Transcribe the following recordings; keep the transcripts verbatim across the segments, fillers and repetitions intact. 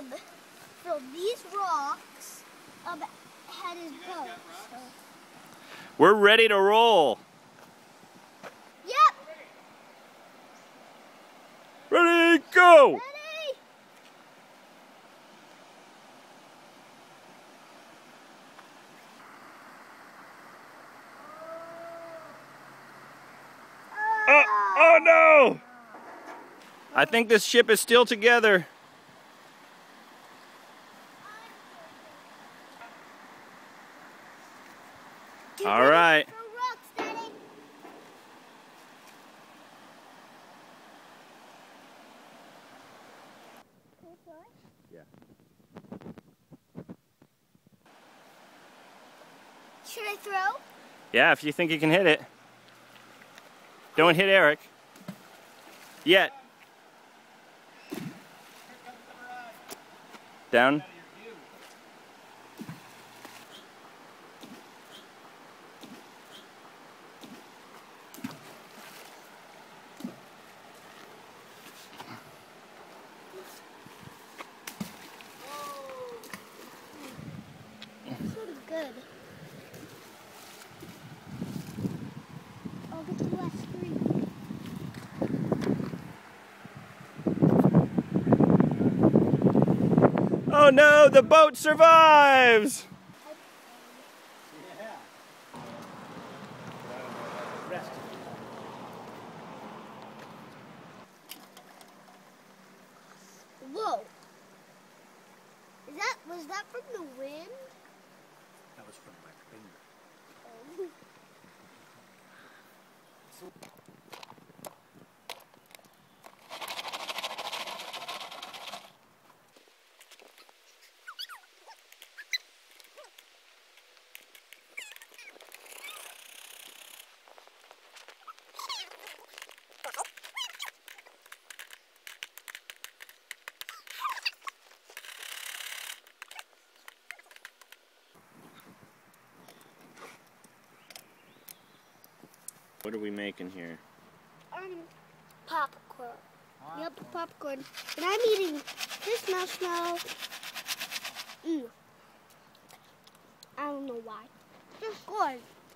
um, so these rocks um, had his boat. So. We're ready to roll. Yep. Ready, go! Ready? Oh, oh no! I think this ship is still together. All right. Yeah. Should I throw? Yeah, if you think you can hit it. Don't hit Eric. Yet. Down. Sort of good. I'll get the last three. Oh no, the boat survives! Yeah. Whoa. Is that, was that from the wind? That was from my finger. Oh. What are we making here? Um, popcorn. popcorn. Yep, popcorn. And I'm eating this marshmallow. Ew. I don't know why. Just good.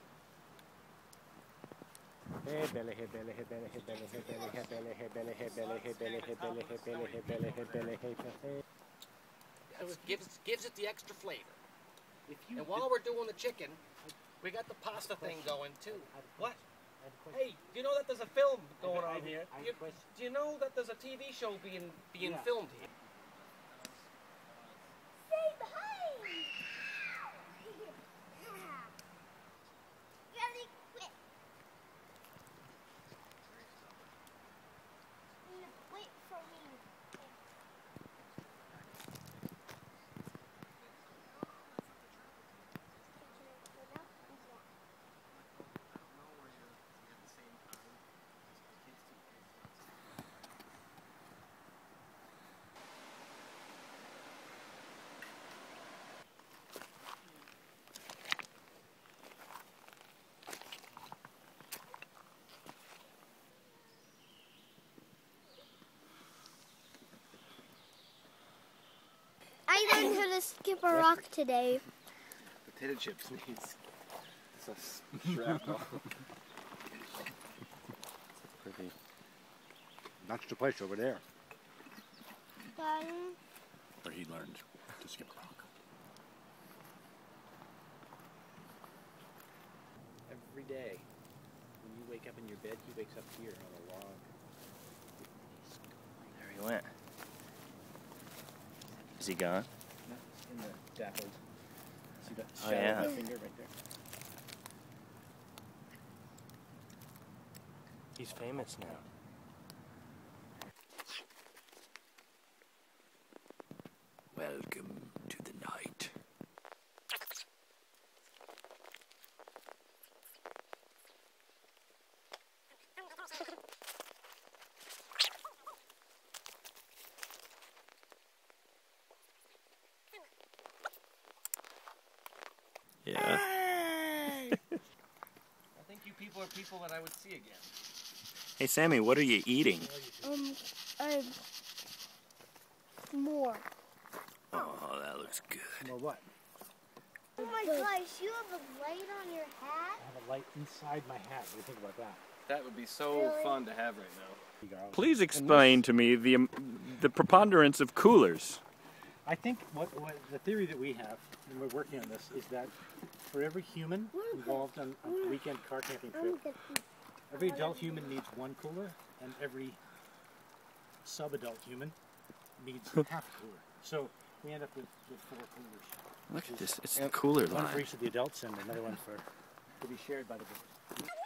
Hey Billy, hey Billy, hey Billy, hey Billy, hey Billy, hey Billy, hey Billy, hey Billy, hey Billy, hey Billy, hey Billy, hey Billy, hey Billy, hey Billy. It gives gives it the extra flavor. If you and while we're doing the chicken, we got the pasta thing going too. What? Hey, do you know that there's a film going on here? Do you, do you know that there's a T V show being being Yeah. filmed here? Stay behind! Really quick. Wait for me. I learned how to skip a rock today. Potato chips needs some shrapnel. Pretty. That's the place over there. Done. Where he learned to skip a rock. Every day, when you wake up in your bed, he wakes up here on a log. There he went. Is he gone? No, in the dappled. See that Oh, shadow yeah. of my finger right there? He's famous now. Welcome to the night. Yeah. I think you people are people that I would see again. Hey Sammy, what are you eating? Um, um, more. Oh, that looks good. Or what? Oh my gosh, you have a light on your hat? I have a light inside my hat. What do you think about that? That would be so Really? fun to have right now. Please explain to me the um, the preponderance of coolers. I think what, what the theory that we have, and we're working on this, is that for every human involved on a weekend car camping trip, every adult human needs one cooler, and every sub-adult human needs half a cooler. So we end up with, with four coolers. Look at this, it's the cooler One line. for each of the adults and another one for to be shared by the boys.